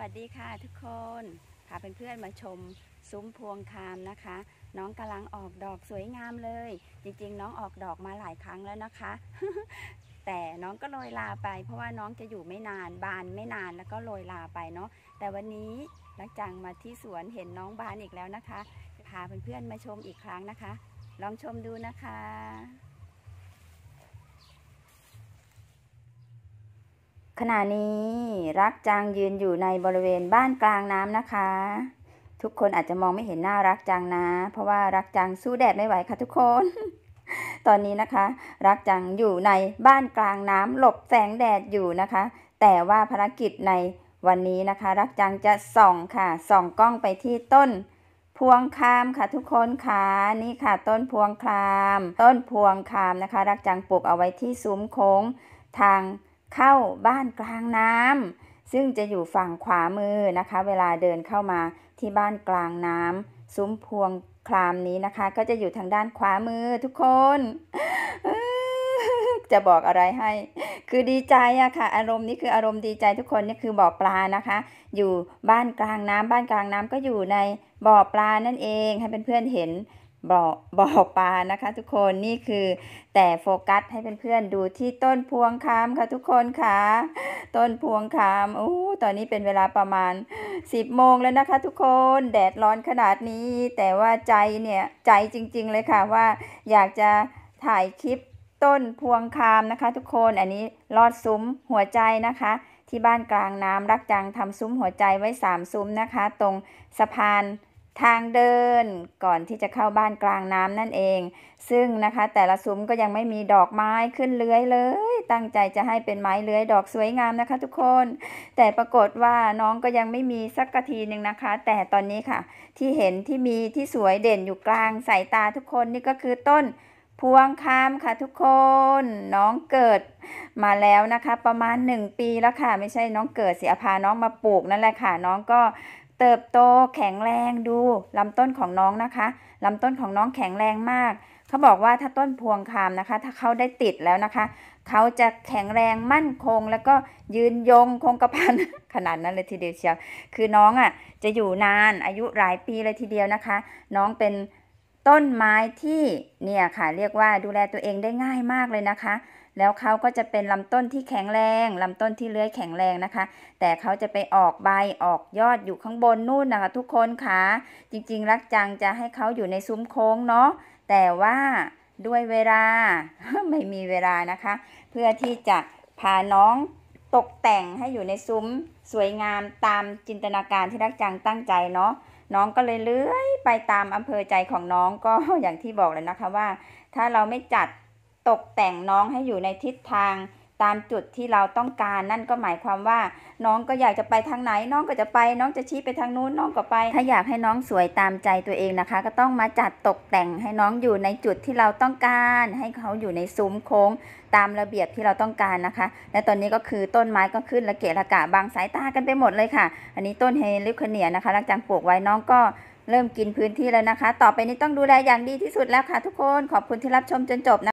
สดีค่ะทุกคนพาเพื่อนๆมาชมซุ้มพวงคามนะคะน้องกำลังออกดอกสวยงามเลยจริงๆน้องออกดอกมาหลายครั้งแล้วนะคะ แต่น้องก็โรยลาไปเพราะว่าน้องจะอยู่ไม่นานบานไม่นานแล้วก็โรยลาไปเนาะแต่วันนี้ลักจังมาที่สวนเห็นน้องบานอีกแล้วนะคะพาเพื่อนๆมาชมอีกครั้งนะคะลองชมดูนะคะขณะนี้รักจังยืนอยู่ในบริเวณบ้านกลางน้ำนะคะทุกคนอาจจะมองไม่เห็นหน้ารักจังนะเพราะว่ารักจังสู้แดดไม่ไหวค่ะทุกคน ตอนนี้นะคะรักจังอยู่ในบ้านกลางน้ำหลบแสงแดดอยู่นะคะแต่ว่าภารกิจในวันนี้นะคะรักจังจะส่องค่ะส่องกล้องไปที่ต้นพวงคามค่ะทุกคนค่ะนี่ค่ะต้นพวงคามนะคะรักจังปลูกเอาไว้ที่ซุ้มโค้งทางเข้าบ้านกลางน้ำซึ่งจะอยู่ฝั่งขวามือนะคะเวลาเดินเข้ามาที่บ้านกลางน้ำซุ้มพวงคามนี้นะคะก็จะอยู่ทางด้านขวามือทุกคนจะบอกอะไรให้คือดีใจอะค่ะอารมณ์นี้คืออารมณ์ดีใจทุกคนนี่คือบ่อปลานะคะอยู่บ้านกลางน้ำก็อยู่ในบ่อปลานั่นเองให้เพื่อนๆเห็นบ่อปลานะคะทุกคนนี่คือแต่โฟกัสให้เพื่อนๆดูที่ต้นพวงคามค่ะทุกคนค่ะต้นพวงคามตอนนี้เป็นเวลาประมาณ10 โมงแล้วนะคะทุกคนแดดร้อนขนาดนี้แต่ว่าใจเนี่ยใจจริงๆเลยค่ะว่าอยากจะถ่ายคลิปต้นพวงคามนะคะทุกคนอันนี้ลอดซุ้มหัวใจนะคะที่บ้านกลางน้ำรักจังทำซุ้มหัวใจไว้3 ซุ้มนะคะตรงสะพานทางเดินก่อนที่จะเข้าบ้านกลางน้ำนั่นเองซึ่งนะคะแต่ละซุ้มก็ยังไม่มีดอกไม้ขึ้นเลื้อยเลยตั้งใจจะให้เป็นไม้เลื้อยดอกสวยงามนะคะทุกคนแต่ปรากฏว่าน้องก็ยังไม่มีสักทีหนึ่งนะคะแต่ตอนนี้ค่ะที่เห็นที่มีที่สวยเด่นอยู่กลางสายตาทุกคนนี่ก็คือต้นพวงคามค่ะทุกคนน้องเกิดมาแล้วนะคะประมาณ1 ปีแล้วค่ะไม่ใช่น้องเกิดสิพาน้องมาปลูกนั่นแหละค่ะน้องก็เติบโตแข็งแรงดูลำต้นของน้องนะคะลำต้นของน้องแข็งแรงมากเขาบอกว่าถ้าต้นพวงคามนะคะถ้าเขาได้ติดแล้วนะคะเขาจะแข็งแรงมั่นคงแล้วก็ยืนยงคงกระพัน ขนาดนั้นเลยทีเดียวเชียวคือน้องจะอยู่นานอายุหลายปีเลยทีเดียวนะคะน้องเป็นต้นไม้ที่เนี่ยค่ะเรียกว่าดูแลตัวเองได้ง่ายมากเลยนะคะแล้วเขาก็จะเป็นลำต้นที่แข็งแรงลำต้นที่เลื้อยแข็งแรงนะคะแต่เขาจะไปออกใบออกยอดอยู่ข้างบนนู่นนะคะทุกคนค่ะจริงๆรักจังจะให้เขาอยู่ในซุ้มโค้งเนาะแต่ว่าด้วยเวลา ไม่มีเวลานะคะเพื่อที่จะพาน้องตกแต่งให้อยู่ในซุ้มสวยงามตามจินตนาการที่รักจังตั้งใจเนาะน้องก็เลยเลื้อยไปตามอำเภอใจของน้องก็อย่างที่บอกเลยนะคะว่าถ้าเราไม่จัดตกแต่งน้องให้อยู่ในทิศทางตามจุดที่เราต้องการนั่นก็หมายความว่าน้องก็อยากจะไปทางไหนน้องก็จะไปน้องจะชี้ไปทางนู้นน้องก็ไปถ้าอยากให้น้องสวยตามใจตัวเองนะคะก็ต้องมาจัดตกแต่งให้น้องอยู่ในจุดที่เราต้องการให้เขาอยู่ในซุ้มโค้งตามระเบียบที่เราต้องการนะคะและตอนนี้ก็คือต้นไม้ก็ขึ้นระเกะระกะบังสายตากันไปหมดเลยค่ะอันนี้ต้นเฮลิคเนียนะคะรักจังปลูกไว้น้องก็เริ่มกินพื้นที่แล้วนะคะต่อไปนี้ต้องดูแลอย่างดีที่สุดแล้วค่ะทุกคนขอบคุณที่รับชมจนจบนะ